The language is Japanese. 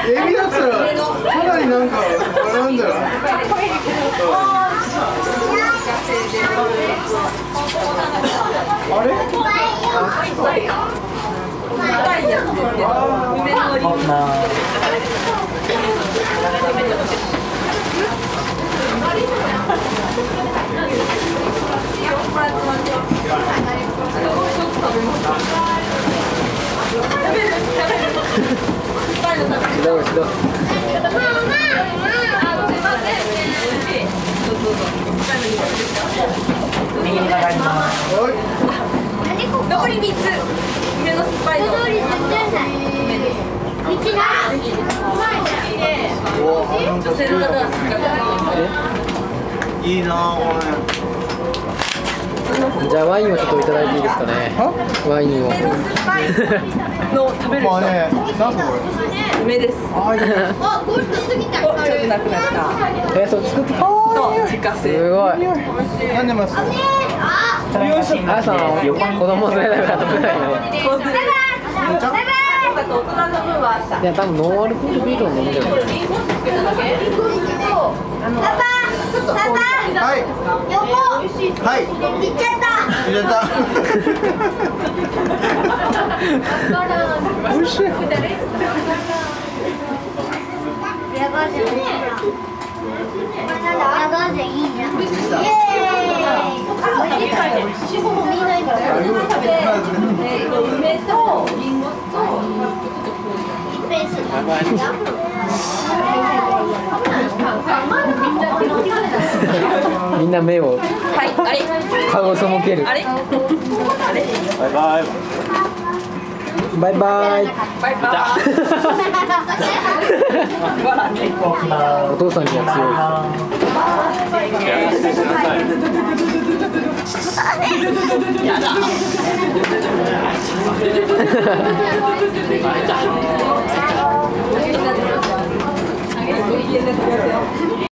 エビだったらさらになんか笑うんじゃない？あれ？ 残り3つ。梅の酸っぱいの。女性の方が好きかいいなぁ、これ。 じゃあワインをちょっといただいていいですかね。ワインを。 の食べる人。 まあね、なんすかこれ。 梅です。 あ、いいね。 お、ちょっとなくなった。 そう作って。 そう、自家製。 すごい。 何でます？ あやさんは子供連れだから食べないの。いや、多分ノンアルコールビールを飲んでる。 はい。はい。入れた。美味しい。 梅とリンゴとみんな目を。 はい、あれ。 顔を背ける。 あれ。 バイバイ。 バイバイ。 バイバイ。 お父さんには強い。